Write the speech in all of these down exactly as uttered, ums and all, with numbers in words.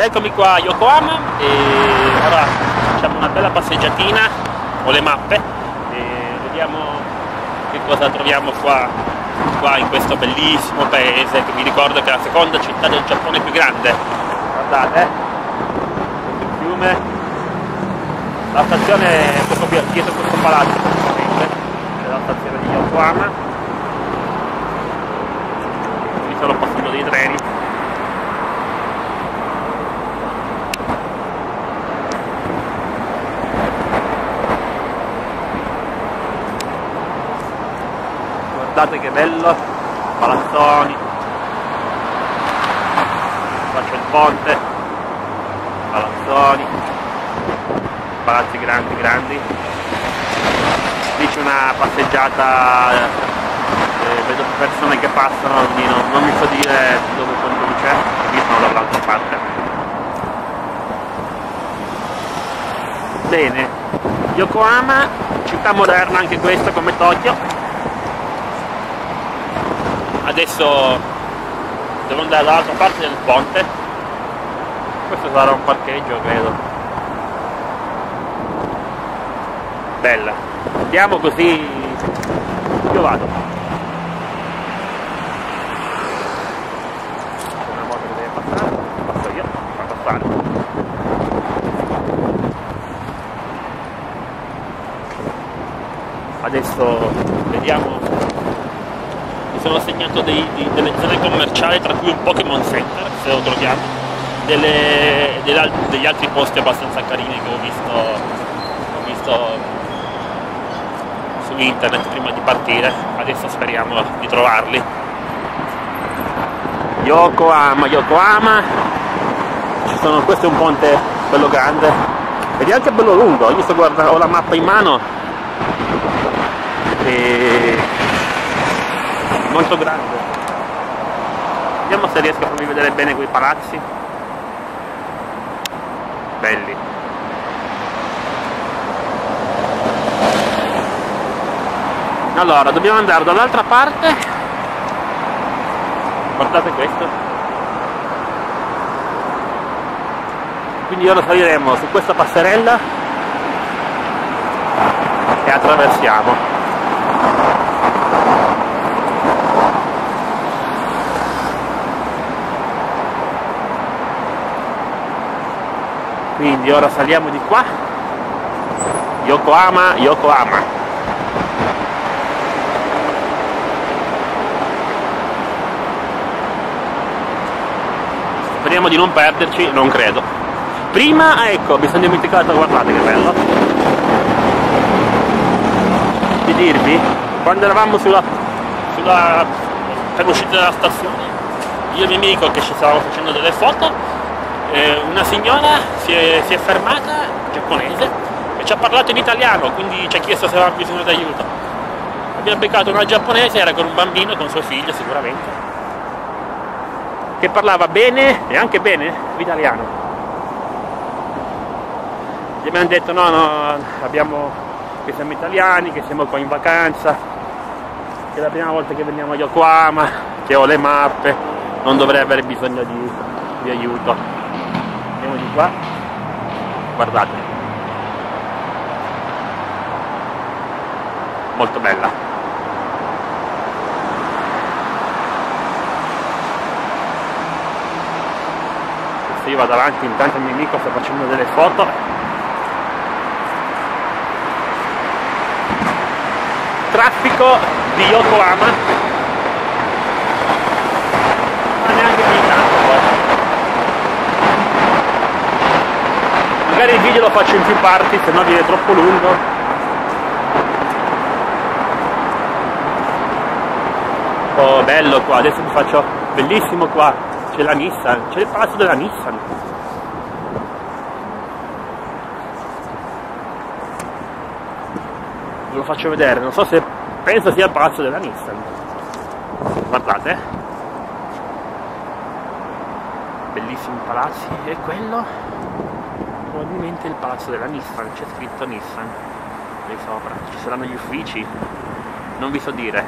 Eccomi qua a Yokohama e ora facciamo una bella passeggiatina, ho le mappe e vediamo che cosa troviamo qua, qua in questo bellissimo paese che vi ricordo che è la seconda città del Giappone più grande. Guardate, questo è il fiume, la stazione è proprio dietro questo palazzo praticamente, c'è la stazione di Yokohama, qui sono passando dei treni. Guardate che bello, palazzoni, qua c'è il ponte, palazzoni, palazzi grandi grandi, lì c'è una passeggiata, eh, vedo persone che passano, quindi non, non mi so dire dove conduce, qui sono dall'altra parte. Bene, Yokohama, città moderna anche questa come Tokyo. Adesso devo andare dall'altra parte del ponte, questo sarà un parcheggio credo. Bella, andiamo così io vado. C'è una moto che deve passare, passo io, fa passare. Adesso vediamo. Sono segnato dei, di, delle zone commerciali, tra cui un Pokémon Center, se lo troviamo, delle, delle, degli altri posti abbastanza carini che ho visto, ho visto su internet prima di partire. Adesso speriamo di trovarli. Yokohama, Yokohama, ci sono, questo è un ponte bello grande ed è anche bello lungo. Io sto guardando, ho la mappa in mano e molto grande. Vediamo se riesco a farvi vedere bene quei palazzi belli. Allora dobbiamo andare dall'altra parte, guardate questo, quindi ora saliremo su questa passerella e attraversiamo. Quindi ora saliamo di qua, Yokohama, Yokohama. Speriamo di non perderci, non credo. Prima, ecco, mi sono dimenticato, guardate che bello, di dirvi, quando eravamo sulla, sulla per uscire dalla stazione, io e il mio amico che ci stavamo facendo delle foto, una signora si è, si è fermata, giapponese, e ci ha parlato in italiano, quindi ci ha chiesto se aveva bisogno d'aiuto. Abbiamo beccato una giapponese, era con un bambino, con suo figlio sicuramente, che parlava bene e anche bene l'italiano. Gli abbiamo detto no, no, abbiamo, che siamo italiani, che siamo qua in vacanza, che è la prima volta che veniamo a Yokohama, che ho le mappe, non dovrei avere bisogno di, di aiuto. Andiamo di qua, guardate, molto bella. Adesso io vado avanti, intanto il mio amico sta facendo delle foto. Traffico di Yokohama, ma neanche più tanto poi. Magari il video lo faccio in più parti, se no viene troppo lungo. Oh, bello qua, adesso vi faccio, bellissimo qua, c'è la Nissan, c'è il palazzo della Nissan. Ve lo faccio vedere, non so se, penso sia il palazzo della Nissan. Guardate. Bellissimi palazzi, e quello probabilmente il palazzo della Nissan, c'è scritto Nissan lì sopra. Ci saranno gli uffici, non vi so dire.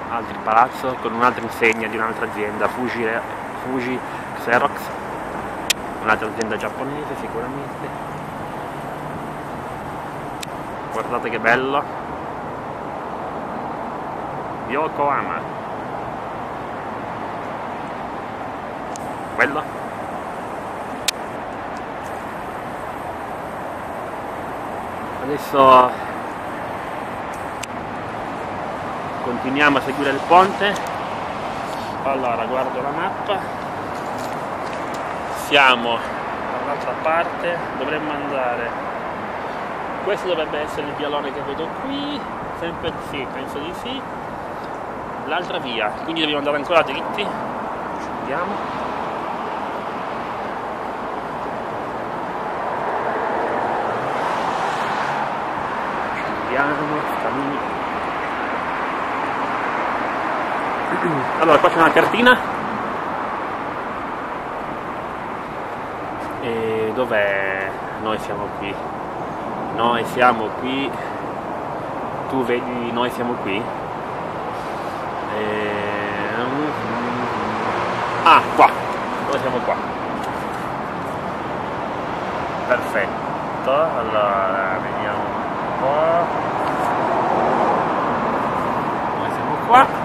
altri palazzo con un'altra insegna di un'altra azienda, Fuji, Fuji Xerox, un'altra azienda giapponese sicuramente. Guardate che bello, Yokohama, quello. Adesso continuiamo a seguire il ponte. Allora, guardo la mappa, siamo dall'altra parte, dovremmo andare, questo dovrebbe essere il vialone che vedo qui, sempre sì, penso di sì, l'altra via, quindi dobbiamo andare ancora dritti. Scendiamo, scendiamo, cammini. Allora, qua c'è una cartina. E dov'è? Noi siamo qui. Noi siamo qui. Tu vedi, noi siamo qui. E... Ah, qua. Noi siamo qua. Perfetto. Allora, vediamo un po'. Noi siamo qua.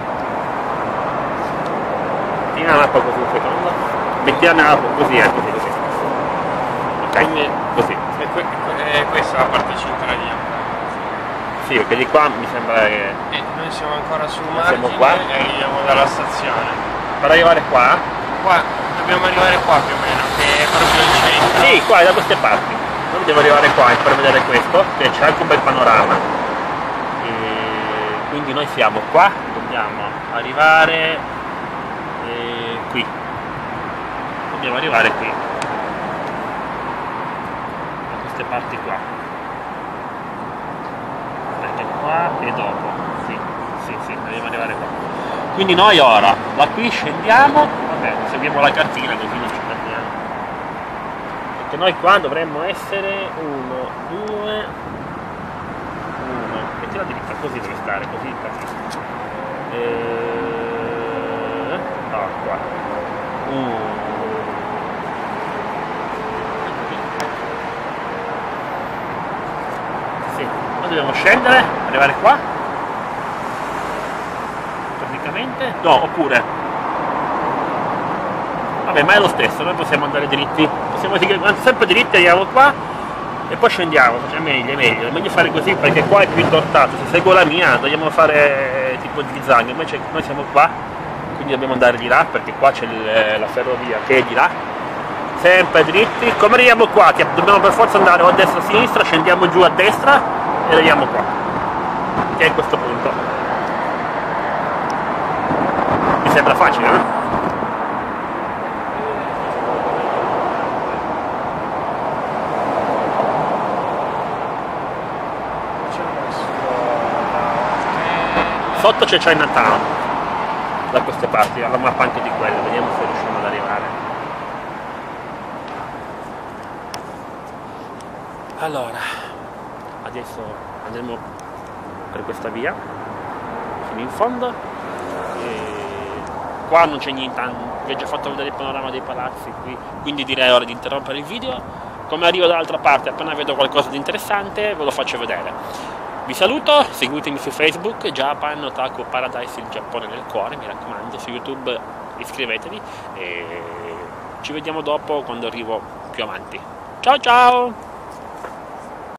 La mappa così un secondo, mettiamo la mappa così, eh, così, così. Ok? Così. E que e questa è la parte cittadina. Sì, perché di qua mi sembra che... E noi siamo ancora sul margine siamo qua. e arriviamo dalla stazione. Per arrivare qua? Qua, dobbiamo arrivare qua più o meno, che è proprio il centro. Sì, qua, da queste parti. Noi devo arrivare qua per vedere questo, che c'è anche un bel panorama. E quindi noi siamo qua, dobbiamo arrivare... E qui dobbiamo arrivare qui da queste parti qua, perché qua e dopo sì, sì, sì, dobbiamo arrivare qua. Quindi noi ora da qui scendiamo, vabbè, seguiamo la cartina così non ci perdiamo, perché noi qua dovremmo essere uno, due, uno, e tira dritta, così deve stare, così capisco. E... no, qua uh. Sì, noi dobbiamo scendere, arrivare qua praticamente, no, oppure vabbè, ma è lo stesso, noi possiamo andare dritti, possiamo dire sempre dritti, arriviamo qua e poi scendiamo, cioè meglio, è meglio, è meglio fare così perché qua è più intortato, se seguo la mia dobbiamo fare tipo zigzag, invece noi siamo qua. Quindi dobbiamo andare di là perché qua c'è la ferrovia che è di là, sempre dritti. Come arriviamo qua? Che dobbiamo per forza andare o a destra o a sinistra, scendiamo giù a destra e arriviamo qua, che è questo punto. Mi sembra facile, no? Sotto c'è Chinatown, da queste parti, la mappa anche di quella, vediamo se riusciamo ad arrivare. Allora, adesso andremo per questa via fino in fondo e qua non c'è niente, vi ho già fatto vedere il panorama dei palazzi qui, quindi direi ora di interrompere il video. Come arrivo dall'altra parte, appena vedo qualcosa di interessante ve lo faccio vedere. Vi saluto, seguitemi su Facebook, Japan Otaku Paradise, il Giappone nel cuore, mi raccomando, su YouTube iscrivetevi e ci vediamo dopo quando arrivo più avanti. Ciao ciao!